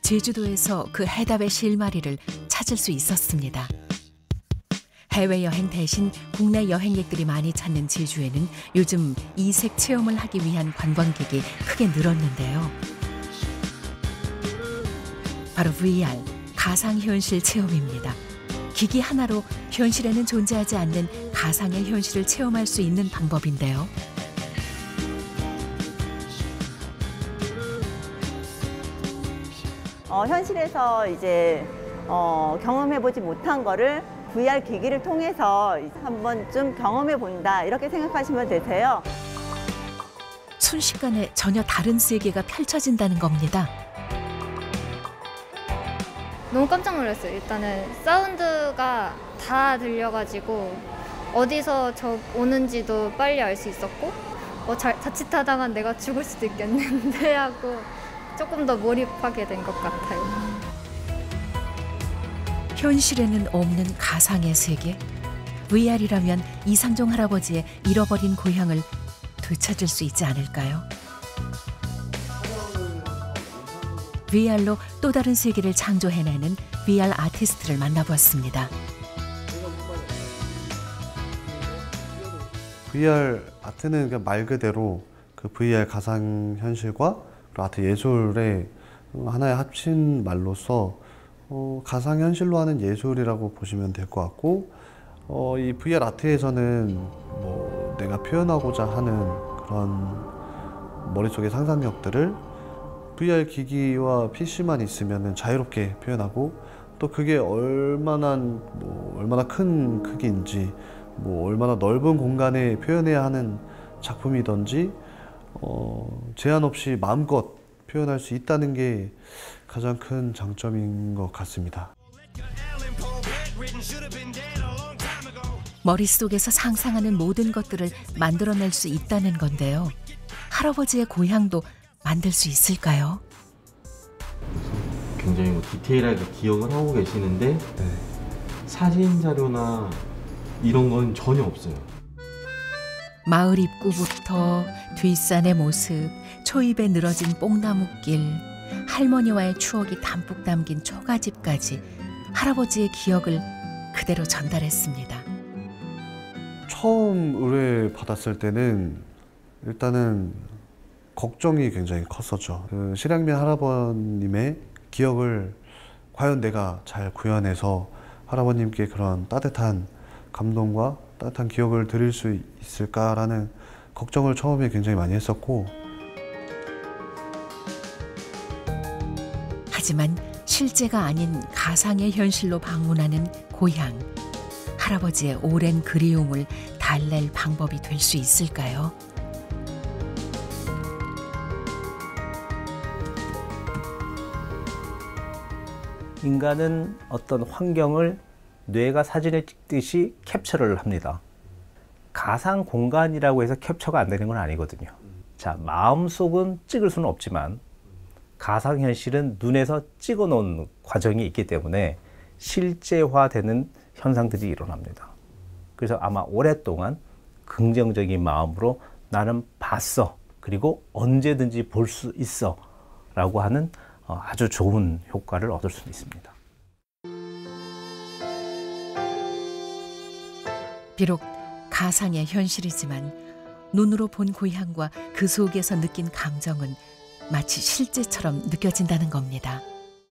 제주도에서 그 해답의 실마리를 찾을 수 있었습니다. 해외여행 대신 국내 여행객들이 많이 찾는 제주에는 요즘 이색 체험을 하기 위한 관광객이 크게 늘었는데요. 바로 VR, 가상현실 체험입니다. 기기 하나로 현실에는 존재하지 않는 가상의 현실을 체험할 수 있는 방법인데요. 현실에서 이제 경험해보지 못한 거를 VR 기기를 통해서 한번 좀 경험해 본다 이렇게 생각하시면 되세요. 순식간에 전혀 다른 세계가 펼쳐진다는 겁니다. 너무 깜짝 놀랐어요. 일단은 사운드가 다 들려가지고 어디서 저 오는지도 빨리 알 수 있었고 자칫하다간 내가 죽을 수도 있겠는데 하고 조금 더 몰입하게 된 것 같아요. 현실에는 없는 가상의 세계? VR이라면 이상종 할아버지의 잃어버린 고향을 되찾을 수 있지 않을까요? VR로 또 다른 세계를 창조해내는 VR 아티스트를 만나보았습니다. VR 아트는 그냥 말 그대로 그 VR 가상현실과 아트 예술의 하나의 합친 말로서 가상현실로 하는 예술이라고 보시면 될 것 같고, 이 VR 아트에서는 뭐 내가 표현하고자 하는 그런 머릿속의 상상력들을 VR 기기와 PC만 있으면 자유롭게 표현하고, 또 그게 얼마나 큰 크기인지, 얼마나 넓은 공간에 표현해야 하는 작품이든지 제한 없이 마음껏 표현할 수 있다는 게 가장 큰 장점인 것 같습니다. 머릿속에서 상상하는 모든 것들을 만들어낼 수 있다는 건데요. 할아버지의 고향도 만들 수 있을까요? 굉장히 디테일하게 기억을 하고 계시는데 사진 자료나 이런 건 전혀 없어요. 마을 입구부터 뒷산의 모습, 초입에 늘어진 뽕나무길, 할머니와의 추억이 담뿍 담긴 초가집까지 할아버지의 기억을 그대로 전달했습니다. 처음 의뢰받았을 때는 일단은 걱정이 굉장히 컸었죠. 그 실향민 할아버님의 기억을 과연 내가 잘 구현해서 할아버님께 그런 따뜻한 감동과 따뜻한 기억을 드릴 수 있을까라는 걱정을 처음에 굉장히 많이 했었고, 하지만 실제가 아닌 가상의 현실로 방문하는 고향. 할아버지의 오랜 그리움을 달랠 방법이 될 수 있을까요? 인간은 어떤 환경을 뇌가 사진을 찍듯이 캡처를 합니다. 가상 공간이라고 해서 캡처가 안 되는 건 아니거든요. 자, 마음속은 찍을 수는 없지만 가상현실은 눈에서 찍어 놓은 과정이 있기 때문에 실제화되는 현상들이 일어납니다. 그래서 아마 오랫동안 긍정적인 마음으로 나는 봤어, 그리고 언제든지 볼 수 있어 라고 하는 아주 좋은 효과를 얻을 수 있습니다. 비록 가상의 현실이지만 눈으로 본 고향과 그 속에서 느낀 감정은 마치 실제처럼 느껴진다는 겁니다.